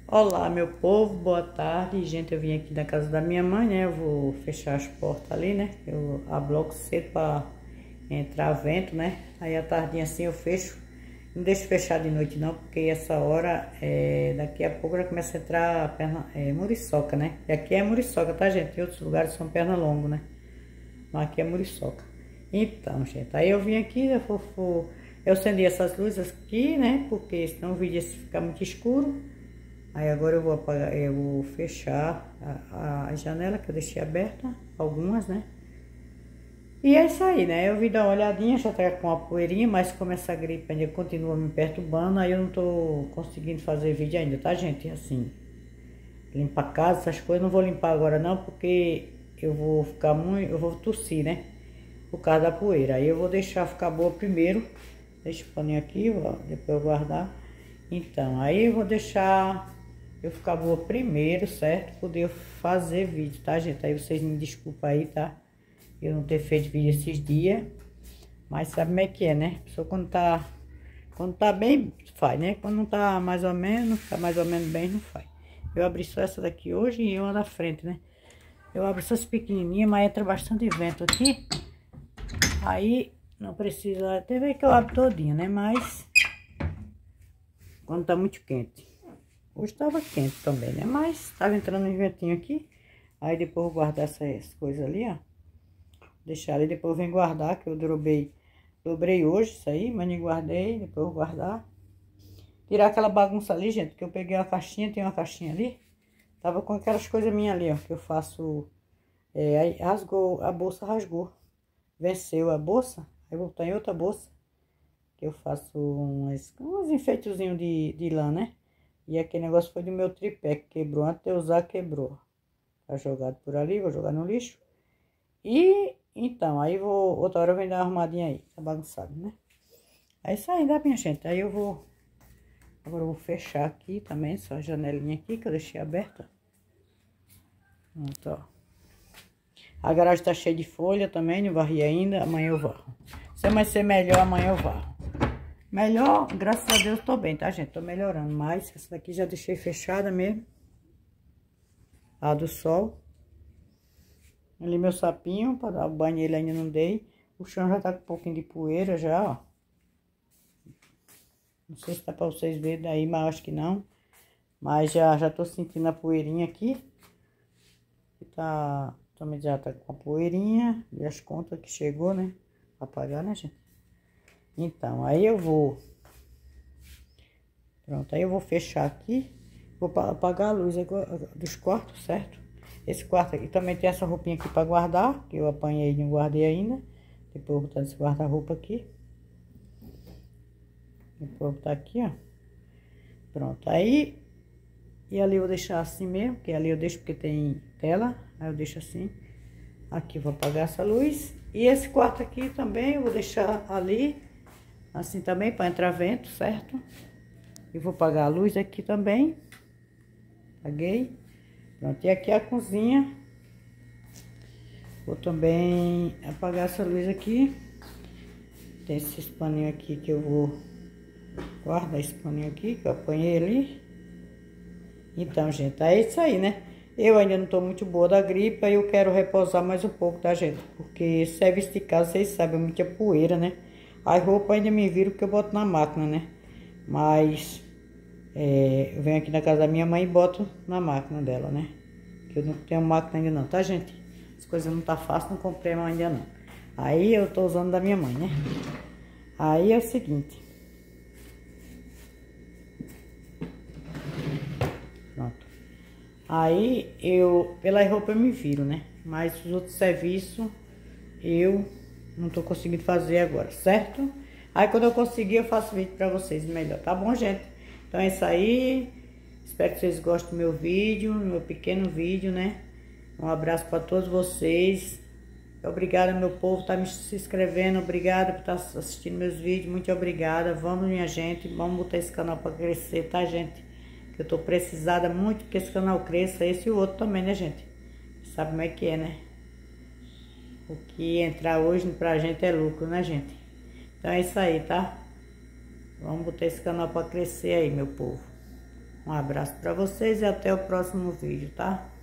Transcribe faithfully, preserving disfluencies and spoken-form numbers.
Olá, meu povo, boa tarde. Gente, eu vim aqui da casa da minha mãe, né? Eu vou fechar as portas ali, né? Eu abro logo cedo para entrar vento, né? Aí à tardinha assim eu fecho. Não deixo fechar de noite não, porque essa hora, é, daqui a pouco já começa a entrar perna, é, muriçoca, né? E aqui é muriçoca, tá, gente? Em outros lugares são perna longa, né? Mas aqui é muriçoca. Então, gente, aí eu vim aqui, eu, vou, eu acendi essas luzes aqui, né? Porque senão o vídeo ia ficar muito escuro. Aí agora eu vou apagar, eu vou fechar a, a janela que eu deixei aberta, algumas, né? E é isso aí, né? Eu vim dar uma olhadinha, já tá com a poeirinha, mas como essa gripe ainda continua me perturbando, aí eu não tô conseguindo fazer vídeo ainda, tá, gente? Assim, limpar a casa, essas coisas, não vou limpar agora não, porque eu vou ficar muito, eu vou tossir, né? Por causa da poeira. Aí eu vou deixar ficar boa primeiro, deixa o paninho aqui, ó, depois eu guardar. Então, aí eu vou deixar eu ficar boa primeiro, certo? Poder fazer vídeo, tá, gente? Aí vocês me desculpem aí, tá? Eu não ter feito vídeo esses dias. Mas sabe como é que é, né? A pessoa quando tá, quando tá bem, faz, né? Quando não tá mais ou menos, tá mais ou menos bem, não faz. Eu abri só essa daqui hoje e uma da frente, né? Eu abro essas pequenininhas, mas entra bastante vento aqui. Aí não precisa, até ver que eu abro todinha, né? Mas quando tá muito quente. Hoje tava quente também, né? Mas tava entrando um ventinho aqui. Aí depois eu vou guardar essas coisas ali, ó. Deixar ali, depois eu venho guardar, que eu dobrei, dobrei hoje isso aí, mas nem guardei, depois eu vou guardar. Tirar aquela bagunça ali, gente, que eu peguei uma caixinha, tem uma caixinha ali. Tava com aquelas coisas minhas ali, ó, que eu faço, é, aí rasgou, a bolsa rasgou. Venceu a bolsa, aí eu vou botar em outra bolsa. Que eu faço uns, uns enfeitezinhos de, de lã, né? E aquele negócio foi do meu tripé, que quebrou. Antes de eu usar, quebrou. Tá jogado por ali, vou jogar no lixo. E, então, aí vou... Outra hora eu venho dar uma arrumadinha aí. Tá bagunçado, né? É isso aí, né, minha gente? Aí eu vou... Agora eu vou fechar aqui também, essa janelinha aqui que eu deixei aberta. Pronto, ó. A garagem tá cheia de folha também, não varri ainda. Amanhã eu varro. Se vai ser melhor, amanhã eu varro. Melhor, graças a Deus, tô bem, tá, gente? Tô melhorando, mas essa daqui já deixei fechada mesmo. A do sol. Ali meu sapinho, para dar banho ele ainda não dei. O chão já tá com um pouquinho de poeira já, ó. Não sei se dá pra vocês verem daí, mas acho que não. Mas já, já tô sentindo a poeirinha aqui. Que tá, também já tá com a poeirinha. E as contas que chegou, né? Pra pagar, né, gente? Então, aí eu vou... Pronto, aí eu vou fechar aqui. Vou apagar a luz dos quartos, certo? Esse quarto aqui também tem essa roupinha aqui pra guardar. Que eu apanhei e não guardei ainda. Depois eu vou botar esse guarda-roupa aqui. Depois eu vou botar aqui, ó. Pronto, aí... E ali eu vou deixar assim mesmo. Que ali eu deixo porque tem tela. Aí eu deixo assim. Aqui eu vou apagar essa luz. E esse quarto aqui também eu vou deixar ali... Assim também, para entrar vento, certo? E vou apagar a luz aqui também. Apaguei. Pronto, e aqui a cozinha. Vou também apagar essa luz aqui. Tem esses paninhos aqui que eu vou guardar esse paninho aqui, que eu apanhei ali. Então, gente, é isso aí, né? Eu ainda não tô muito boa da gripe, aí eu quero repousar mais um pouco, tá, gente? Porque serviço de casa, vocês sabem, é muita poeira, né? As roupas ainda me viram porque eu boto na máquina, né? Mas é, eu venho aqui na casa da minha mãe e boto na máquina dela, né? Que eu não tenho máquina ainda não, tá, gente? As coisas não tá fácil, não comprei ainda não. Aí eu tô usando da minha mãe, né? Aí é o seguinte. Pronto. Aí eu, pelas roupas eu me viro, né? Mas os outros serviços eu... não tô conseguindo fazer agora, certo? Aí quando eu conseguir eu faço vídeo pra vocês melhor, tá bom, gente? Então é isso aí. Espero que vocês gostem do meu vídeo, meu pequeno vídeo, né? Um abraço pra todos vocês. Obrigada, meu povo, tá me se inscrevendo. Obrigada por estar assistindo meus vídeos. Muito obrigada. Vamos, minha gente. Vamos botar esse canal pra crescer, tá, gente? Que eu tô precisada muito que esse canal cresça. Esse e o outro também, né, gente? Sabe como é que é, né? O que entrar hoje pra gente é lucro, né, gente? Então é isso aí, tá? Vamos botar esse canal pra crescer aí, meu povo. Um abraço para vocês e até o próximo vídeo, tá?